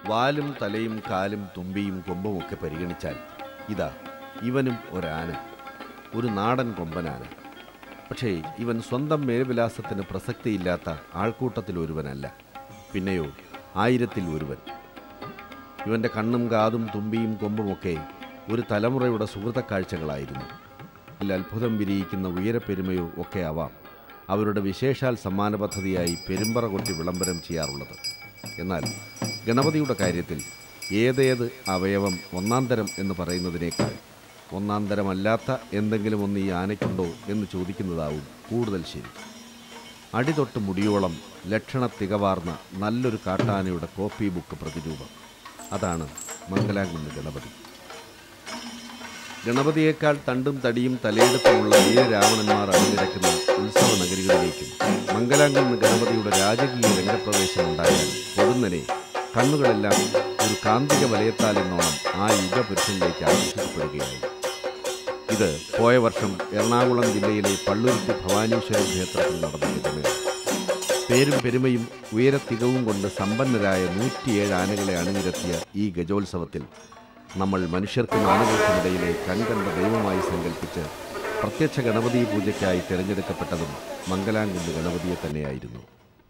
വാലും തലയും കാലും തുമ്പിയും കൊമ്പുമൊക്കെ പരിഗണിച്ചാൽ ഇതാ ഇവനും ഒരാന, ഒരു നാടൻ കൊമ്പനാന. പക്ഷേ ഇവൻ സ്വന്തം മേൽവിലാസത്തിന് പ്രസക്തിയില്ലാത്ത ആൾക്കൂട്ടത്തിലൊരുവനല്ല, പിന്നെയോ 1000-ൽ ഒരുവൻ. ഇവൻ്റെ കണ്ണും കാതും തുമ്പിയും കൊമ്പുമൊക്കെ ഒരു തലമുറയുടെ സുഹൃത്തക്കാഴ്ചകളായിരുന്നു. അത്ഭുതം വിരിയിക്കുന്ന ഉയരപ്പെരുമയോ ഒക്കെ ആവാം അവരുടെ വിശേഷാൽ സമ്മാന പദ്ധതിയായി പെരുമ്പറ കൊട്ടി വിളംബരം ചെയ്യാറുള്ളത്. എന്നാൽ ഗണപതിയുടെ കാര്യത്തിൽ ഏതേത് അവയവം ഒന്നാം തരം എന്ന് പറയുന്നതിനേക്കാൾ ഒന്നാം തരമല്ലാത്ത എന്തെങ്കിലും ഒന്ന് ഈ ആനയ്ക്കുണ്ടോ എന്ന് ചോദിക്കുന്നതാവും കൂടുതൽ ശരി. അടിതൊട്ട് മുടിയോളം ലക്ഷണ തികവാർന്ന നല്ലൊരു കാട്ടാനയുടെ കോപ്പി ബുക്ക് പ്രതിരൂപം. അതാണ് മംഗലാംകുന്ന് ഗണപതി. ഗണപതിയേക്കാൾ തണ്ടും തടിയും തലയെടുത്തുമുള്ള വീരരാവണന്മാർ അണിനിരക്കുന്ന ഉത്സവ നഗരികളിലേക്കും മംഗലാംകുന്ന് ഗണപതിയുടെ രാജകീയ രംഗപ്രവേശമുണ്ടായാൽ പൊടുന്നനെ കണ്ണുകളെല്ലാം ഒരു കാന്തിക വലയത്താലെന്നോണം ആ യുഗപുരുഷനിലേക്ക് ആകർഷിക്കപ്പെടുകയായി. ഇത് പോയ വർഷം എറണാകുളം ജില്ലയിലെ പള്ളുരുത്തി ഭവാനീശ്വര ക്ഷേത്രത്തിൽ നടന്നിരുന്നത്. പേരും പെരുമയും ഉയരത്തികവും കൊണ്ട് സമ്പന്നരായ 107 ആനകളെ അണിനിരത്തിയ ഈ ഗജോത്സവത്തിൽ നമ്മൾ മനുഷ്യർക്കും ആനകൾക്കുമിടയിലെ കൺകണ്ട ദൈവമായി സങ്കല്പിച്ച് പ്രത്യക്ഷ ഗണപതി പൂജയ്ക്കായി തിരഞ്ഞെടുക്കപ്പെട്ടതും മംഗലാംകുന്ന് ഗണപതിയെ തന്നെയായിരുന്നു.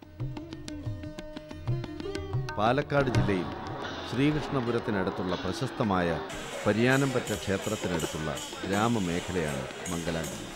പാലക്കാട് ജില്ലയിൽ ശ്രീകൃഷ്ണപുരത്തിനടുത്തുള്ള പ്രശസ്തമായ പരിയാനംപറ്റ ക്ഷേത്രത്തിനടുത്തുള്ള ഗ്രാമമേഖലയാണ് മംഗലാംകുന്ന്.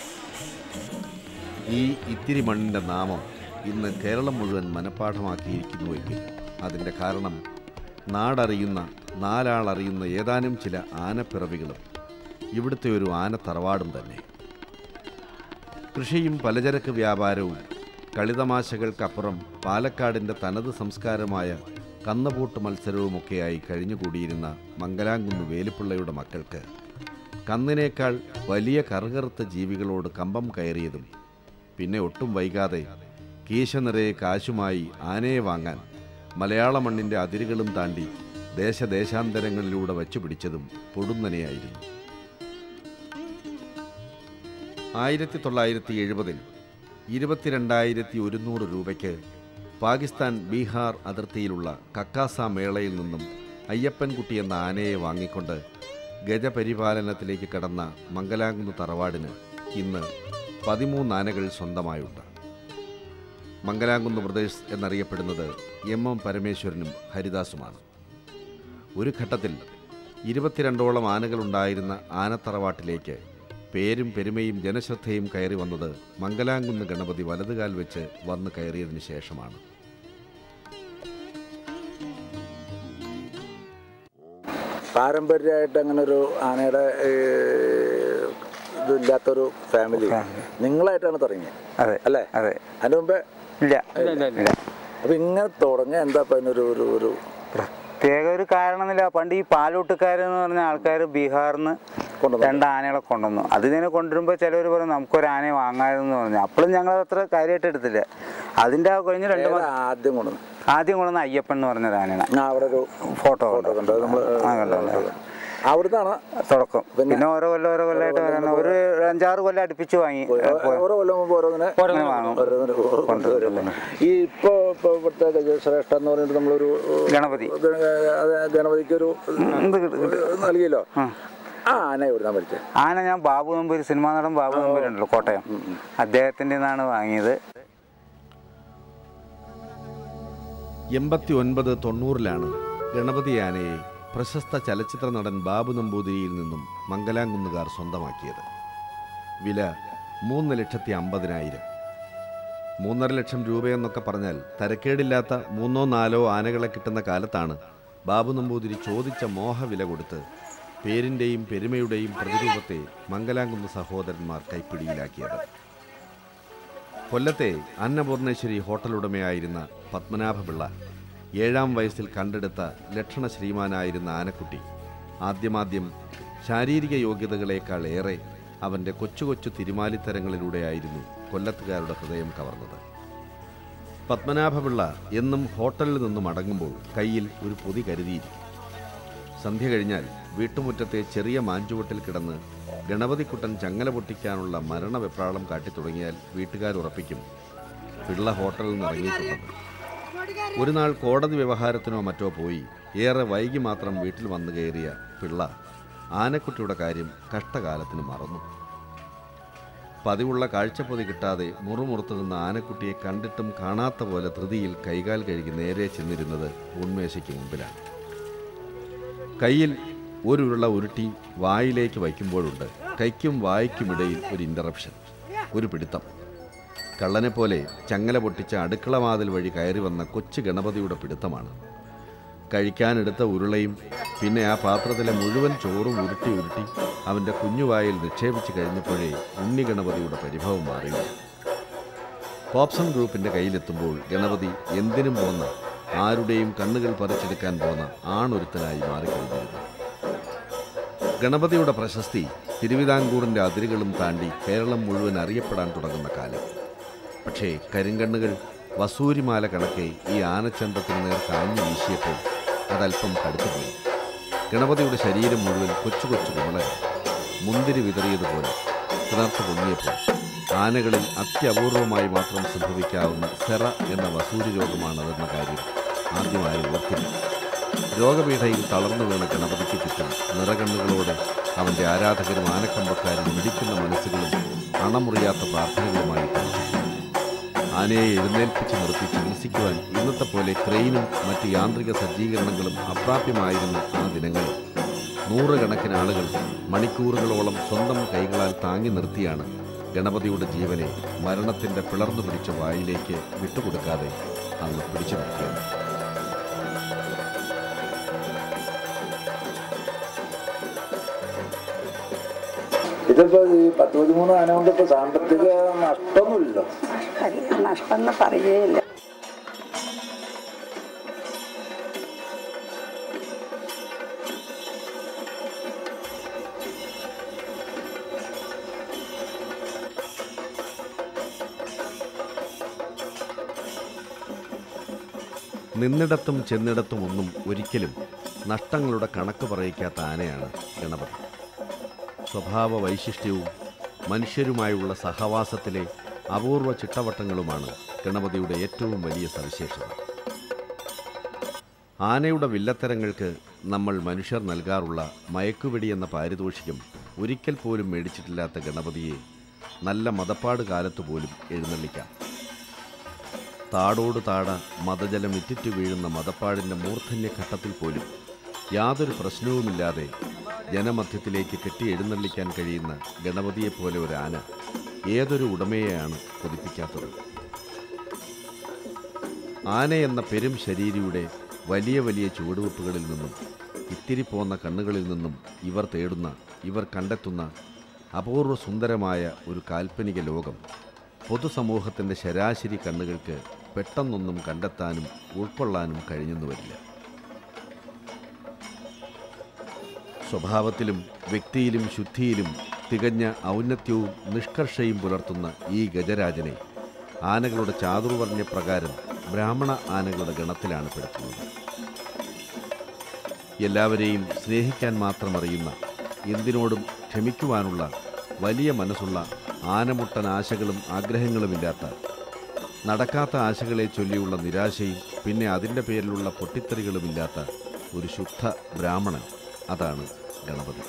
ഈ ഇത്തിരി മണ്ണിൻ്റെ നാമം ഇന്ന് കേരളം മുഴുവൻ മനഃപ്പാഠമാക്കിയിരിക്കുന്നുവെങ്കിൽ അതിൻ്റെ കാരണം നാടറിയുന്ന 4 ആളറിയുന്ന ഏതാനും ചില ആനപ്പിറവികളും ഇവിടുത്തെ ഒരു ആനത്തറവാടും തന്നെ. കൃഷിയും പലചരക്ക് വ്യാപാരവും കളിതമാശകൾക്കപ്പുറം പാലക്കാടിൻ്റെ തനത് സംസ്കാരമായ കന്നുപൂട്ട് മത്സരവുമൊക്കെയായി കഴിഞ്ഞുകൂടിയിരുന്ന മംഗലാംകുന്ന് വേലിപ്പിള്ളയുടെ മക്കൾക്ക് കന്നിനേക്കാൾ വലിയ കറുകറുത്ത ജീവികളോട് കമ്പം കയറിയതും പിന്നെ ഒട്ടും വൈകാതെ കീശ നിറയെ കാശുമായി ആനയെ വാങ്ങാൻ മലയാള മണ്ണിൻ്റെ അതിരുകളും താണ്ടി ദേശദേശാന്തരങ്ങളിലൂടെ വച്ചുപിടിച്ചതും പൊടുന്നനെയായിരുന്നു. 1970-ൽ 22,100 രൂപയ്ക്ക് പാകിസ്ഥാൻ ബീഹാർ അതിർത്തിയിലുള്ള കക്കാസ മേളയിൽ നിന്നും അയ്യപ്പൻകുട്ടി എന്ന ആനയെ വാങ്ങിക്കൊണ്ട് ഗജപരിപാലനത്തിലേക്ക് കടന്ന മംഗലാംകുന്ന് തറവാടിന് ഇന്ന് 13 ആനകൾ സ്വന്തമായുണ്ട്. മംഗലാംകുന്ന് ബ്രദേഴ്സ് എന്നറിയപ്പെടുന്നത് എം പരമേശ്വരനും ഹരിദാസുമാണ്. ഒരു ഘട്ടത്തിൽ 22ഓളം ആനകളുണ്ടായിരുന്ന ആനത്തറവാട്ടിലേക്ക് പേരും പെരുമയും ജനശ്രദ്ധയും കയറി വന്നത് മംഗലാംകുന്ന് ഗണപതി വലതുകാൽ വെച്ച് വന്ന് കയറിയതിന് ശേഷമാണ്. പാരമ്പര്യമായിട്ട് അങ്ങനെ ഒരു ആനയുടെ ഇതില്ലാത്തൊരു ഫാമിലി നിങ്ങളായിട്ടാണ് തുടങ്ങിയത് അല്ലേ? അതെ. അതിന് മുമ്പേ ഇല്ല. അപ്പൊ ഇങ്ങനെ തുടങ്ങിയ എന്താ ഒരു പ്രത്യേക ഒരു കാരണമൊന്നുമില്ല. പണ്ട് ഈ പാലൂട്ടുകാരെന്ന് പറഞ്ഞ ആൾക്കാർ ബീഹാറിൽ നിന്ന് 2 ആനകളെ കൊണ്ടുവന്നു. അതിനെ കൊണ്ടുവരുമ്പോൾ ചിലവർ പറയും നമുക്കൊരു ആനയെ വാങ്ങാമെന്ന് പറഞ്ഞു. അപ്പോഴും ഞങ്ങൾ അത്ര കാര്യമായിട്ട് എടുത്തില്ല. അതിൻ്റെ കഴിഞ്ഞ് 2 മാസം ആദ്യം കൊണ്ടുവന്ന അയ്യപ്പൻ എന്ന് പറഞ്ഞൊരു ആനയാണ്. അവിടെ ഒരു ഫോട്ടോ അവിടുന്നാണ് തുടക്കം. പിന്നെ ഓരോ കൊല്ലമായിട്ട് ഒരു 5-6 കൊല്ലം അടുപ്പിച്ച് വാങ്ങി. ഓരോ കൊല്ലം മുമ്പ് ഓരോന്നിനെ വാങ്ങും. ഈ ഇവിടുത്തെ ഗജശ്രേഷ്ഠ എന്ന് പറഞ്ഞിട്ട് നമ്മളൊരു ഗണപതിക്കൊരു നൽകിയല്ലോ. ആന എവിടുന്നാ പഠിച്ചത്? ആന ഞാൻ ബാബു നമ്പൂരി, സിനിമാ നടൻ ബാബു നമ്പൂരി ഉണ്ടല്ലോ കോട്ടയം, അദ്ദേഹത്തിൻ്റെ നിന്നാണ് വാങ്ങിയത്. 89-90ലാണ് ഗണപതി ആനയെ പ്രശസ്ത ചലച്ചിത്ര നടൻ ബാബു നമ്പൂതിരിയിൽ നിന്നും മംഗലാംകുന്നുകാർ സ്വന്തമാക്കിയത്. വില 3,50,000. 3.5 ലക്ഷം രൂപയെന്നൊക്കെ പറഞ്ഞാൽ തരക്കേടില്ലാത്ത 3-4 ആനകളെ കിട്ടുന്ന കാലത്താണ് ബാബു നമ്പൂതിരി ചോദിച്ച മോഹവില കൊടുത്ത് പേരിൻ്റെയും പെരുമയുടെയും പ്രതിരൂപത്തെ മംഗലാംകുന്ന് സഹോദരന്മാർ കൈപ്പിടിയിലാക്കിയത്. കൊല്ലത്തെ അന്നപൂർണേശ്വരി ഹോട്ടലുടമയായിരുന്ന പത്മനാഭപിള്ള 7ാം വയസ്സിൽ കണ്ടെടുത്ത ലക്ഷണ ശ്രീമാനായിരുന്ന ആനക്കുട്ടി ആദ്യമാദ്യം ശാരീരിക യോഗ്യതകളേക്കാൾ ഏറെ അവൻ്റെ കൊച്ചു കൊച്ചു തിരുമാലിത്തരങ്ങളിലൂടെയായിരുന്നു കൊല്ലത്തുകാരുടെ ഹൃദയം കവർന്നത്. പത്മനാഭപിള്ള എന്നും ഹോട്ടലിൽ നിന്നും മടങ്ങുമ്പോൾ കയ്യിൽ ഒരു പൊതി കരുതിയിരിക്കും. സന്ധ്യ കഴിഞ്ഞാൽ വീട്ടുമുറ്റത്തെ ചെറിയ മാഞ്ചുവട്ടിൽ കിടന്ന് ഗണപതിക്കുട്ടൻ ചങ്ങല പൊട്ടിക്കാനുള്ള മരണവെപ്രാളം കാട്ടിത്തുടങ്ങിയാൽ വീട്ടുകാരുറപ്പിക്കും പിള്ള ഹോട്ടലിൽ നിന്ന് ഇറങ്ങിയിട്ടുണ്ടെന്ന്. ഒരു നാൾ കോടതി വ്യവഹാരത്തിനോ മറ്റോ പോയി ഏറെ വൈകി മാത്രം വീട്ടിൽ വന്നു കയറിയ പിള്ള ആനക്കുട്ടിയുടെ കാര്യം കഷ്ടകാലത്തിന് മറന്നു. പതിവുള്ള കാഴ്ചപ്പൊതി കിട്ടാതെ മുറുമുറുത്തു നിന്ന ആനക്കുട്ടിയെ കണ്ടിട്ടും കാണാത്ത പോലെ ധൃതിയിൽ കൈകാൽ കഴുകി നേരെ ചെന്നിരുന്നത് ഊൺമേശയ്ക്ക് മുമ്പിലാണ്. കയ്യിൽ ഒരു ഉരുള ഉരുട്ടി വായിലേക്ക് വയ്ക്കുമ്പോഴുണ്ട് കൈക്കും വായ്ക്കുമിടയിൽ ഒരു ഇൻ്ററപ്ഷൻ, ഒരു പിടുത്തം. കള്ളനെപ്പോലെ ചങ്ങല പൊട്ടിച്ച അടുക്കള വാതിൽ വഴി കയറി വന്ന കൊച്ചു ഗണപതിയുടെ പിടുത്തമാണ്. കഴിക്കാനെടുത്ത ഉരുളയും പിന്നെ ആ പാത്രത്തിലെ മുഴുവൻ ചോറും ഉരുട്ടി ഉരുട്ടി അവൻ്റെ കുഞ്ഞുവായിൽ നിക്ഷേപിച്ച് കഴിഞ്ഞപ്പോഴേ ഉണ്ണി ഗണപതിയുടെ പരിഭവം മാറിയിരുന്നു. പോപ്സൺ ഗ്രൂപ്പിൻ്റെ കയ്യിലെത്തുമ്പോൾ ഗണപതി എന്തിനും പോന്ന, ആരുടെയും കണ്ണുകൾ പറിച്ചെടുക്കാൻ പോന്ന ആണൊരുത്തനായി മാറിക്കഴിഞ്ഞിരുന്നു. ഗണപതിയുടെ പ്രശസ്തി തിരുവിതാംകൂറിൻ്റെ അതിരുകളും താണ്ടി കേരളം മുഴുവൻ അറിയപ്പെടാൻ തുടങ്ങുന്ന കാലം. പക്ഷേ കരിങ്കണ്ണുകൾ വസൂരിമാല കണക്കെ ഈ ആനച്ചന്തത്തിന് നേർ കാഞ്ഞു വീശിയപ്പോൾ അതല്പം കടുത്തുപോയി. ഗണപതിയുടെ ശരീരം മുഴുവൻ കൊച്ചു കൊച്ചു കുമളകൾ, മുന്തിരി വിതറിയതുപോലെ കിണർത്ത് പൊങ്ങിയപ്പോൾ ആനകളിൽ അത്യപൂർവമായി മാത്രം സംഭവിക്കാവുന്ന സെറ എന്ന വസൂരി രോഗമാണതെന്ന കാര്യം ആദ്യമായി ഓർത്തില്ല. രോഗപീഠയിൽ തളർന്നു വീണ ഗണപതിക്ക് ചുറ്റും നിറകണ്ണുകളോടെ അവൻ്റെ ആരാധകരും ആനക്കമ്പക്കാരും മിടിക്കുന്ന മനസ്സുകളും അണമുറിയാത്ത പ്രാർത്ഥനകളുമായി കഴിച്ചു. ആനയെ എഴുന്നേൽപ്പിച്ച് നിർത്തി ചികിത്സിക്കുവാൻ ഇന്നത്തെ പോലെ ക്രെയിനും മറ്റ് യാന്ത്രിക സജ്ജീകരണങ്ങളും അപ്രാപ്യമായിരുന്ന ആ ദിനങ്ങളിൽ നൂറുകണക്കിന് ആളുകൾ മണിക്കൂറുകളോളം സ്വന്തം കൈകളാൽ താങ്ങി നിർത്തിയാണ് ഗണപതിയുടെ ജീവനെ മരണത്തിൻ്റെ പിളർന്നു പിടിച്ച വായിലേക്ക് വിട്ടുകൊടുക്കാതെ അന്ന് പിടിച്ചു നിർത്തിയത്. ഇതിപ്പോൾ ഈ 13 ആന കൊണ്ട് ഇപ്പോൾ സാമ്പത്തിക നഷ്ടമൊന്നുമില്ലല്ലോ. നഷ്ടം പറയുകയില്ല. നിന്നിടത്തും ചെന്നിടത്തും ഒന്നും ഒരിക്കലും നഷ്ടങ്ങളുടെ കണക്ക് പറയിക്കാത്ത ആനയാണ് ഗണപതി. സ്വഭാവ വൈശിഷ്ട്യവും മനുഷ്യരുമായുള്ള സഹവാസത്തിലെ അപൂർവ ചിട്ടവട്ടങ്ങളുമാണ് ഗണപതിയുടെ ഏറ്റവും വലിയ സവിശേഷത. ആനയുടെ വില്ലത്തരങ്ങൾക്ക് നമ്മൾ മനുഷ്യർ നൽകാറുള്ള മയക്കുവെടി എന്ന പാരിതോഷികം ഒരിക്കൽ പോലും മേടിച്ചിട്ടില്ലാത്ത ഗണപതിയെ നല്ല മതപ്പാട് കാലത്ത് പോലും എഴുന്നള്ളിക്കാം. താടോട് താട മതജലം ഇറ്റിറ്റു വീഴുന്ന മതപ്പാടിൻ്റെ മൂർധന്യഘട്ടത്തിൽ പോലും യാതൊരു പ്രശ്നവുമില്ലാതെ ജനമധ്യത്തിലേക്ക് കെട്ടി എഴുന്നള്ളിക്കാൻ കഴിയുന്ന ഗണപതിയെപ്പോലെ ഒരു ആന ഏതൊരു ഉടമയെയാണ് കൊതിപ്പിക്കാത്തത്? ആന എന്ന പെരും ശരീരിയുടെ വലിയ വലിയ ചുവടുവെപ്പുകളിൽ നിന്നും ഇത്തിരി പോന്ന കണ്ണുകളിൽ നിന്നും ഇവർ തേടുന്ന, ഇവർ കണ്ടെത്തുന്ന അപൂർവ സുന്ദരമായ ഒരു കാൽപ്പനിക ലോകം പൊതുസമൂഹത്തിൻ്റെ ശരാശരി കണ്ണുകൾക്ക് പെട്ടെന്നൊന്നും കണ്ടെത്താനും ഉൾക്കൊള്ളാനും കഴിഞ്ഞെന്നു വരില്ല. സ്വഭാവത്തിലും വ്യക്തിയിലും ശുദ്ധിയിലും തികഞ്ഞ ഔന്നത്യവും നിഷ്കർഷയും പുലർത്തുന്ന ഈ ഗജരാജനെ ആനകളുടെ ചാതുർവർണ്ണ്യപ്രകാരം ബ്രാഹ്മണ ആനകളുടെ ഗണത്തിലാണ് പെടുത്തുന്നത്. എല്ലാവരെയും സ്നേഹിക്കാൻ മാത്രം അറിയുന്ന, എന്തിനോടും ക്ഷമിക്കുവാനുള്ള വലിയ മനസ്സുള്ള, ആനമുട്ടൻ ആശകളും ആഗ്രഹങ്ങളുമില്ലാത്ത, നടക്കാത്ത ആശകളെ ചൊല്ലിയുള്ള നിരാശയും പിന്നെ അതിൻ്റെ പേരിലുള്ള പൊട്ടിത്തെറികളുമില്ലാത്ത ഒരു ശുദ്ധ ബ്രാഹ്മണൻ, അതാണ് ഗണപതി.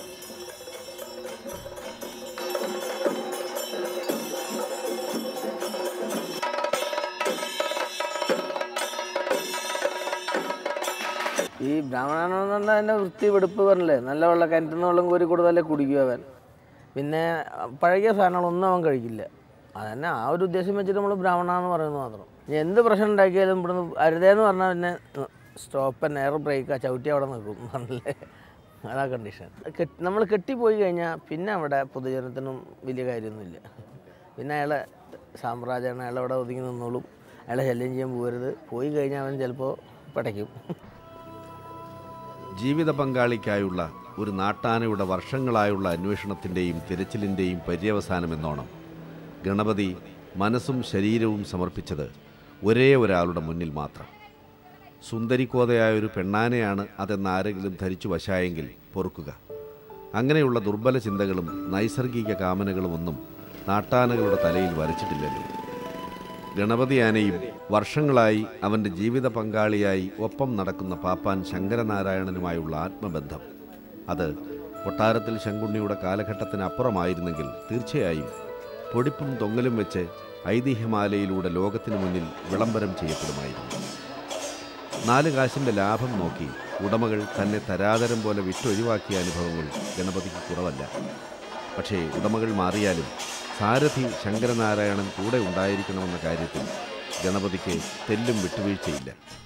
ഈ ബ്രാഹ്മണനെന്ന് പറഞ്ഞാൽ അതിൻ്റെ വൃത്തി വെടുപ്പ് പറഞ്ഞില്ലേ, നല്ല വെള്ളം കിണറ്റിൽ നിന്ന് വെള്ളം കോരി കൊടുത്താലേ കുടിക്കും അവൻ. പിന്നെ പഴകിയ സാധനങ്ങളൊന്നും അവൻ കഴിക്കില്ല. അതന്നെ ആ ഒരു ഉദ്ദേശം വെച്ചിട്ട് നമ്മൾ ബ്രാഹ്മണ പറയുന്നത് മാത്രം. ഇനി എന്ത് പ്രശ്നം ഉണ്ടാക്കിയാലും ഇവിടുന്ന് അരുതേന്ന് പറഞ്ഞാൽ പിന്നെ സ്റ്റോപ്പ് ആൻഡ് എയർ ബ്രേക്കാ, ചവിട്ടി അവിടെ നിൽക്കും പറഞ്ഞില്ലേ, അതാ കണ്ടീഷൻ. നമ്മൾ കെട്ടിപ്പോയി കഴിഞ്ഞാൽ പിന്നെ അവിടെ പൊതുജനത്തിനും വലിയ കാര്യമൊന്നുമില്ല. പിന്നെ അയാളെ സാമ്രാജ്യമാണ്, അയാളവിടെ ഒതുങ്ങി നിന്നോളും, അയാളെ ശല്യം ചെയ്യാൻ പോകരുത്. പോയി കഴിഞ്ഞാൽ അവൻ ചിലപ്പോൾ പടയ്ക്കും. ജീവിത പങ്കാളിക്കായുള്ള ഒരു നാട്ടാനയുടെ വർഷങ്ങളായുള്ള അന്വേഷണത്തിൻ്റെയും തിരച്ചിലിൻ്റെയും പര്യവസാനമെന്നോണം ഗണപതി മനസ്സും ശരീരവും സമർപ്പിച്ചത് ഒരേ ഒരാളുടെ മുന്നിൽ മാത്രം. സുന്ദരിക്കോതയായൊരു പെണ്ണാനയാണ് അതെന്നാരെങ്കിലും ധരിച്ചു വശായെങ്കിൽ പൊറുക്കുക. അങ്ങനെയുള്ള ദുർബല ചിന്തകളും നൈസർഗിക കാമനകളുമൊന്നും നാട്ടാനകളുടെ തലയിൽ വരച്ചിട്ടില്ലല്ലോ. ഗണപതി ആനയും വർഷങ്ങളായി അവൻ്റെ ജീവിത പങ്കാളിയായി ഒപ്പം നടക്കുന്ന പാപ്പാൻ ശങ്കരനാരായണനുമായുള്ള ആത്മബന്ധം അത് കൊട്ടാരത്തിൽ ശങ്കുണ്ണിയുടെ കാലഘട്ടത്തിനപ്പുറമായിരുന്നെങ്കിൽ തീർച്ചയായും പൊടിപ്പും തൊങ്ങലും വെച്ച് ഐതിഹ്യമാലയിലൂടെ ലോകത്തിനു മുന്നിൽ വിളംബരം ചെയ്യപ്പെടുമായിരുന്നു. 4 കാശിൻ്റെ ലാഭം നോക്കി ഉടമകൾ തന്നെ തരാതരം പോലെ വിട്ടൊഴിവാക്കിയ അനുഭവങ്ങൾ ഗണപതിക്ക് കുറവല്ല. പക്ഷേ ഉടമകൾ മാറിയാലും സാരഥി ശങ്കരനാരായണൻ കൂടെ ഉണ്ടായിരിക്കണമെന്ന കാര്യത്തിൽ ഗണപതിക്ക് തെല്ലും വിട്ടുവീഴ്ചയില്ല.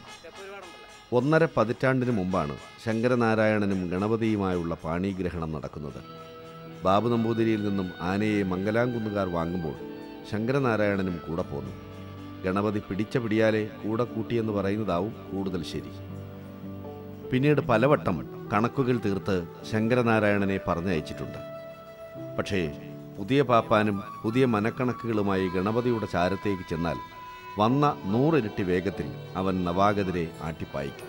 1.5 പതിറ്റാണ്ടിന് മുമ്പാണ് ശങ്കരനാരായണനും ഗണപതിയുമായുള്ള പാണിഗ്രഹണം നടക്കുന്നത്. ബാബു നമ്പൂതിരിയിൽ നിന്നും ആനയെ മംഗലാംകുന്നുകാർ വാങ്ങുമ്പോൾ ശങ്കരനാരായണനും കൂടെ പോന്നു. ഗണപതി പിടിച്ച പിടിയാലെ കൂടെ കൂട്ടിയെന്ന് പറയുന്നതാവും കൂടുതൽ ശരി. പിന്നീട് പലവട്ടം കണക്കുകൾ തീർത്ത് ശങ്കരനാരായണനെ പറഞ്ഞയച്ചിട്ടുണ്ട്. പക്ഷേ പുതിയ പാപ്പാനും പുതിയ മനക്കണക്കുകളുമായി ഗണപതിയുടെ ചാരത്തേക്ക് ചെന്നാൽ വന്ന 100 ഇരട്ടി വേഗത്തിൽ അവൻ നവാഗതരെ ആട്ടിപ്പായിക്കും.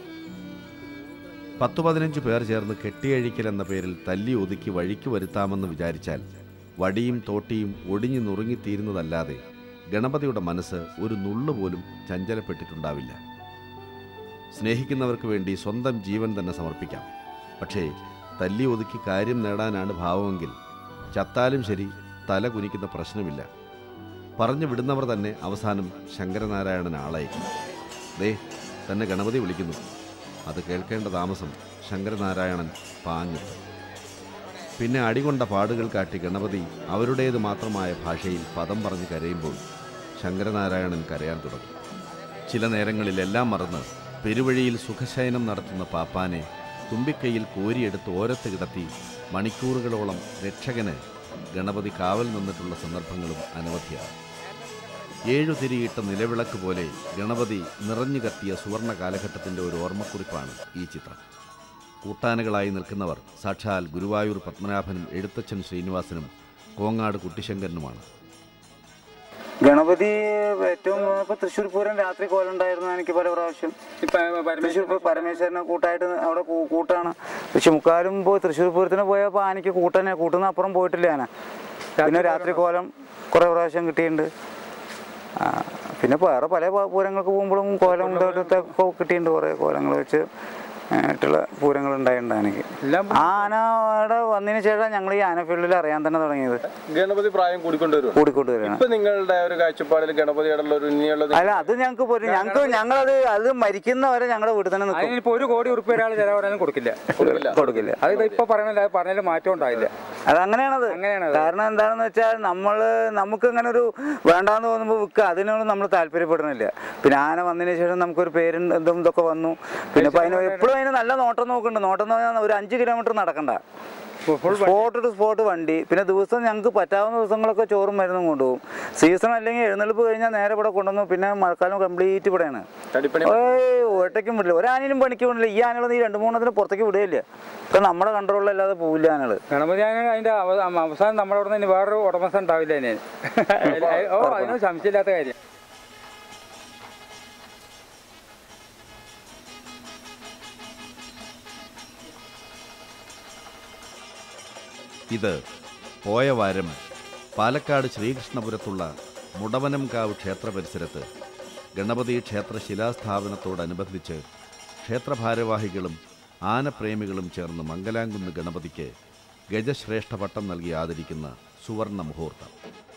10-15 പേർ ചേർന്ന് കെട്ടിയഴിക്കൽ എന്ന പേരിൽ തല്ലി ഒതുക്കി വഴിക്ക് വരുത്താമെന്ന് വിചാരിച്ചാൽ വടിയും തോട്ടിയും ഒടിഞ്ഞു നുറുങ്ങിത്തീരുന്നതല്ലാതെ ഗണപതിയുടെ മനസ്സ് ഒരു നുള്ളുപോലും ചഞ്ചലപ്പെട്ടിട്ടുണ്ടാവില്ല. സ്നേഹിക്കുന്നവർക്ക് വേണ്ടി സ്വന്തം ജീവൻ തന്നെ സമർപ്പിക്കാം. പക്ഷേ തല്ലി ഒതുക്കി കാര്യം നേടാനാണ് ഭാവമെങ്കിൽ ചത്താലും ശരി തല കുനിക്കുന്ന പ്രശ്നമില്ല. പറഞ്ഞു വിടുന്നവർ തന്നെ അവസാനം ശങ്കരനാരായണൻ ആളയക്കും. ദേ തന്നെ ഗണപതി വിളിക്കുന്നു. അത് കേൾക്കേണ്ട താമസം ശങ്കരനാരായണൻ പാഞ്ഞെത്തും. പിന്നെ അടികൊണ്ട പാടുകൾ കാട്ടി ഗണപതി അവരുടേത് മാത്രമായ ഭാഷയിൽ പദം പറഞ്ഞ് കരയുമ്പോൾ ശങ്കരനാരായണൻ കരയാൻ തുടങ്ങും. ചില നേരങ്ങളിൽ എല്ലാം മറന്ന് പെരുവഴിയിൽ സുഖശയനം നടത്തുന്ന പാപ്പാനെ തുമ്പിക്കൈയിൽ കോരിയെടുത്ത് ഓരത്ത് കിടത്തി മണിക്കൂറുകളോളം രക്ഷകന് ഗണപതി കാവൽ നിന്നിട്ടുള്ള സന്ദർഭങ്ങളും അനവധിയാണ്. 7 തിരിയിട്ട നിലവിളക്ക് പോലെ ഗണപതി നിറഞ്ഞു കത്തിയ സുവർണ കാലഘട്ടത്തിൻ്റെ ഒരു ഓർമ്മക്കുറിപ്പാണ് ഈ ചിത്രം. കൂട്ടാനകളായി നിൽക്കുന്നവർ സാക്ഷാൽ ഗുരുവായൂർ പത്മനാഭനും എഴുത്തച്ഛൻ ശ്രീനിവാസനും കോങ്ങാട് കുട്ടിശങ്കരനുമാണ്. ഗണപതി ഏറ്റവും തൃശ്ശൂർ പൂരം രാത്രി കോലുണ്ടായിരുന്നു. എനിക്ക് പല പ്രാവശ്യം തൃശ്ശൂർ പരമേശ്വരനെ കൂട്ടായിട്ട് അവിടെ കൂട്ടാണ്. പക്ഷെ മുക്കാലും പോയി തൃശ്ശൂർ പൂരത്തിന് പോയപ്പോൾ ആനയ്ക്ക് കൂട്ടുന്ന അപ്പുറം പോയിട്ടില്ല ആന. പിന്നെ രാത്രി കോലം കുറേ പ്രാവശ്യം കിട്ടിയിട്ടുണ്ട്. പിന്നെ വേറെ പല പൂരങ്ങൾക്ക് പോകുമ്പോഴും കോലം കിട്ടിയിട്ടുണ്ട്. കുറേ കോലങ്ങൾ വെച്ച് ആയിട്ടുള്ള പൂരങ്ങൾ ഉണ്ടായിട്ടുണ്ട് എനിക്ക്. ആനയുടെ വന്നതിന് ശേഷം ഞങ്ങൾ ഈ ആന ഫീൽഡിൽ അറിയാൻ തന്നെ തുടങ്ങിയത്. ഗണപതി പ്രായം കൂടിക്കൊണ്ടുവരും. നിങ്ങളുടെ ഒരു കാഴ്ചപ്പാടിൽ ഗണപതിയുടെ അല്ല, അത് ഞങ്ങളത് മരിക്കുന്നവരെ ഞങ്ങളുടെ വീട്ടിൽ തന്നെ നിൽക്കും. ഇപ്പൊ 1 കോടി ഉറുപ്പിക ഒരാൾ ചിലവരാനും കൊടുക്കില്ല. അത് ഇപ്പൊ പറഞ്ഞാൽ മാറ്റം ഉണ്ടായില്ല. അതങ്ങനെയാണത്. കാരണം എന്താണെന്ന് വെച്ചാൽ നമുക്ക് ഇങ്ങനെ ഒരു വേണ്ടാന്ന് തോന്നുമ്പോൾ വിൽക്കുക, അതിനോട് നമ്മൾ താല്പര്യപ്പെടുന്നില്ല. പിന്നെ ആന വന്നതിന് ശേഷം നമുക്കൊരു പേരും എന്തും ഇതൊക്കെ വന്നു. പിന്നെ എപ്പോഴും അതിന് നല്ല നോട്ടം നോക്കുന്നുണ്ട്. നോട്ടം എന്ന് പറഞ്ഞാൽ ഒരു 5 കിലോമീറ്റർ നടക്കണ്ട, സ്പോട്ട് ടു സ്പോട്ട് വണ്ടി. പിന്നെ ദിവസം ഞങ്ങൾക്ക് പറ്റാവുന്ന ദിവസങ്ങളൊക്കെ ചോറും മരുന്നും കൊണ്ടുപോകും. സീസൺ അല്ലെങ്കിൽ എഴുന്നള്ളിപ്പ് കഴിഞ്ഞാൽ നേരെ ഇവിടെ കൊണ്ടുവന്നു. പിന്നെ മഴക്കാലം കംപ്ലീറ്റ് ഇവിടെയാണ്. ഒറ്റയ്ക്കും വിടില്ല, ഒരാനയിലും പണിക്ക് വിടില്ല. ഈ ആനകൾ ഈ 2-3 പുറത്തേക്ക് വിടുകയില്ല. ഇപ്പം നമ്മുടെ കൺട്രോളിലല്ലാതെ പോവില്ല ആനകൾ. ഗണപതി ആന അതിന്റെ അവസാനം നമ്മുടെ അവിടെ നിന്ന് വേറൊരു ഉടമസ്ഥൻ ഉണ്ടാവില്ല അതിന്. അതിന് സംശയമില്ലാത്ത കാര്യം. ഇത് പോയ വാരം പാലക്കാട് ശ്രീകൃഷ്ണപുരത്തുള്ള മുടവനംകാവ് ക്ഷേത്ര പരിസരത്ത് ഗണപതി ക്ഷേത്ര ശിലാസ്ഥാപനത്തോടനുബന്ധിച്ച് ക്ഷേത്രഭാരവാഹികളും ആനപ്രേമികളും ചേർന്ന് മംഗലാംകുന്ന് ഗണപതിക്ക് ഗജശ്രേഷ്ഠ പട്ടം നൽകി ആദരിക്കുന്ന സുവർണ മുഹൂർത്തം.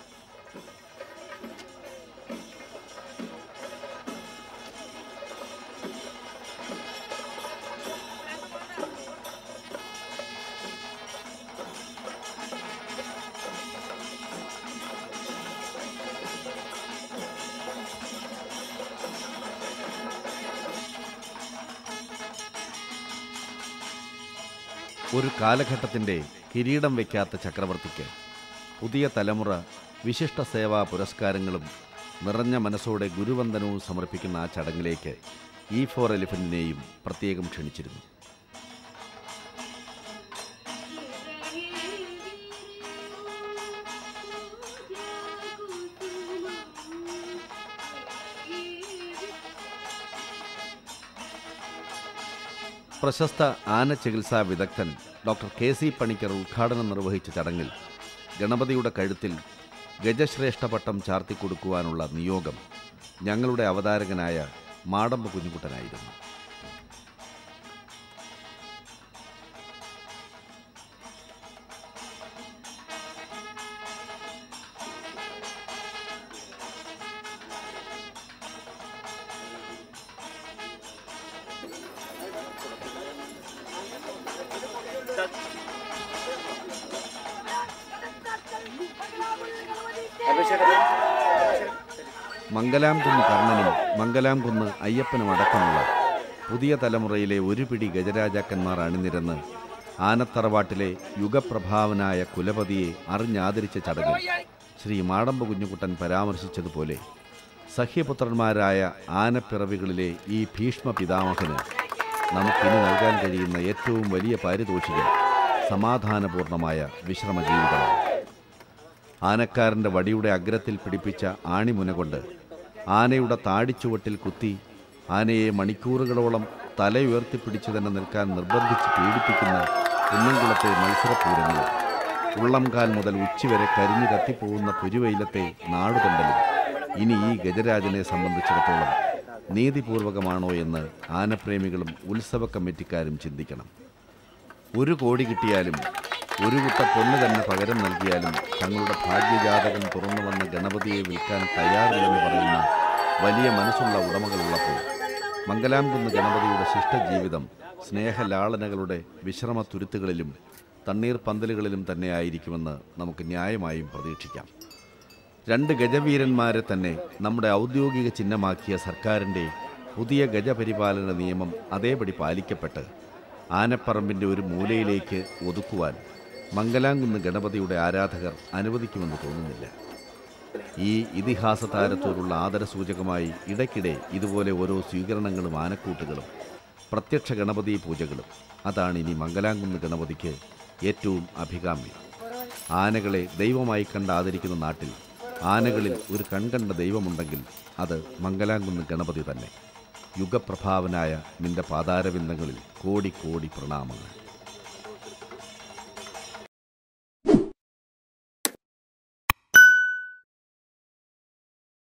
ഒരു കാലഘട്ടത്തിൻ്റെ കിരീടം വയ്ക്കാത്ത ചക്രവർത്തിക്ക് പുതിയ തലമുറ വിശിഷ്ട സേവാ പുരസ്കാരങ്ങളും നിറഞ്ഞ മനസ്സോടെ ഗുരുവന്ദനവും സമർപ്പിക്കുന്ന ആ ചടങ്ങിലേക്ക് E4 എലിഫന്റിനെയും പ്രത്യേകം ക്ഷണിച്ചിരുന്നു. പ്രശസ്ത ആന ചികിത്സാ വിദഗ്ധൻ ഡോക്ടർ KC പണിക്കർ ഉദ്ഘാടനം നിർവഹിച്ച ചടങ്ങിൽ ഗണപതിയുടെ കഴുത്തിൽ ഗജശ്രേഷ്ഠ പട്ടം ചാർത്തിക്കൊടുക്കുവാനുള്ള നിയോഗം ഞങ്ങളുടെ അവതാരകനായ മാടമ്പ കുഞ്ഞുകുട്ടനായിരുന്നു. മംഗലാംകുന്ന് കർണനും മംഗലാംകുന്ന് അയ്യപ്പനും അടക്കമുള്ള പുതിയ തലമുറയിലെ ഒരു പിടി ഗജരാജാക്കന്മാർ അണിനിരന്ന് ആനത്തറവാട്ടിലെ യുഗപ്രഭാവനായ കുലപതിയെ അറിഞ്ഞാദരിച്ച ചടങ്ങിൽ ശ്രീ മാടമ്പ കുഞ്ഞുകുട്ടൻ പരാമർശിച്ചതുപോലെ സഹ്യപുത്രന്മാരായ ആനപ്പിറവികളിലെ ഈ ഭീഷ്മ പിതാമഹന് നമുക്കിനി നൽകാൻ കഴിയുന്ന ഏറ്റവും വലിയ പാരിതോഷികം സമാധാനപൂർണമായ വിശ്രമജീവിതമാണ്. ആനക്കാരൻ്റെ വടിയുടെ അഗ്രത്തിൽ പിടിപ്പിച്ച ആണിമുന കൊണ്ട് ആനയുടെ താടിച്ചുവട്ടിൽ കുത്തി ആനയെ മണിക്കൂറുകളോളം തലയുയർത്തിപ്പിടിച്ചു തന്നെ നിൽക്കാൻ നിർബന്ധിച്ച് പീഡിപ്പിക്കുന്ന കുന്നംകുളത്തെ മത്സരപൂരങ്ങളും ഉള്ളംകാൽ മുതൽ ഉച്ചവരെ കരിഞ്ഞു കത്തിപ്പോകുന്ന പുരുവയിലത്തെ നാടുകണ്ടലും ഇനി ഈ ഗജരാജനെ സംബന്ധിച്ചിടത്തോളം നീതിപൂർവകമാണോ എന്ന് ആനപ്രേമികളും ഉത്സവ കമ്മിറ്റിക്കാരും ചിന്തിക്കണം. 1 കോടി കിട്ടിയാലും ഒരു കുട്ട പൊന്ന് തന്നെ പകരം നൽകിയാലും തങ്ങളുടെ ഭാഗ്യജാതകം തുറന്നു വന്ന ഗണപതിയെ വിൽക്കാൻ തയ്യാറില്ലെന്ന് പറയുന്ന വലിയ മനസ്സുള്ള ഉടമകളുള്ളപ്പോൾ മംഗലാംകുന്ന് ഗണപതിയുടെ ശിഷ്ടജീവിതം സ്നേഹലാളനകളുടെ വിശ്രമത്തുരുത്തുകളിലും തണ്ണീർ പന്തലുകളിലും തന്നെയായിരിക്കുമെന്ന് നമുക്ക് ന്യായമായും പ്രതീക്ഷിക്കാം. 2 ഗജവീരന്മാരെ തന്നെ നമ്മുടെ ഔദ്യോഗിക ചിഹ്നമാക്കിയ സർക്കാരിൻ്റെ പുതിയ ഗജപരിപാലന നിയമം അതേപടി പാലിക്കപ്പെട്ട് ആനപ്പറമ്പിൻ്റെ ഒരു മൂലയിലേക്ക് ഒതുക്കുവാൻ മംഗലാംകുന്ന് ഗണപതിയുടെ ആരാധകർ അനുവദിക്കുമെന്ന് തോന്നുന്നില്ല. ഈ ഇതിഹാസ താരത്തോടുള്ള ആദരസൂചകമായി ഇടയ്ക്കിടെ ഇതുപോലെ ഓരോ സ്വീകരണങ്ങളും ആനക്കൂട്ടുകളും പ്രത്യക്ഷ ഗണപതി പൂജകളും അതാണ് ഇനി മംഗലാംകുന്ന് ഗണപതിക്ക് ഏറ്റവും അഭികാമ്യം. ആനകളെ ദൈവമായി കണ്ട് ആദരിക്കുന്ന നാട്ടിൽ ആനകളിൽ ഒരു കൺകണ്ട ദൈവമുണ്ടെങ്കിൽ അത് മംഗലാംകുന്ന് ഗണപതി തന്നെ. യുഗപ്രഭാവനായ നിന്റെ പാതാരവിന്ദങ്ങളിൽ കോടി കോടി പ്രണാമങ്ങൾ.